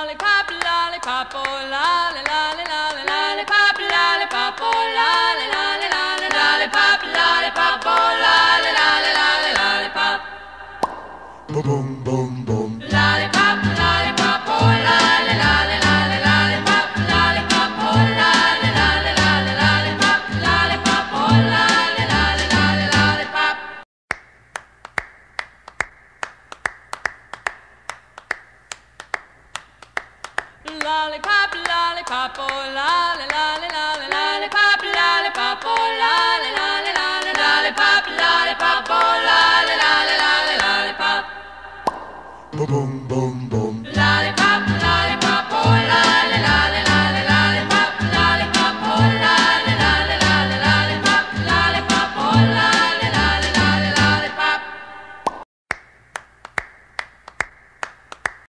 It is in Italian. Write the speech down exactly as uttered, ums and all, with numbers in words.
lollipop, lollipop, oh lolly, lolly, lolly, lollipop, lollipop, oh lolly, lolly, lolly, lollipop, lollipop, oh lolly, lolly, lolly, lollipop. Boom, boom, boom, boom. Lollipop, lollipop, oh lolly, lolly, lolly, lollipop, lollipop, oh lolly, lolly, lolly, lollipop, lollipop, oh lolly, lolly, lolly, lollipop. Lollipop, lollipop, oh lolly, lolly.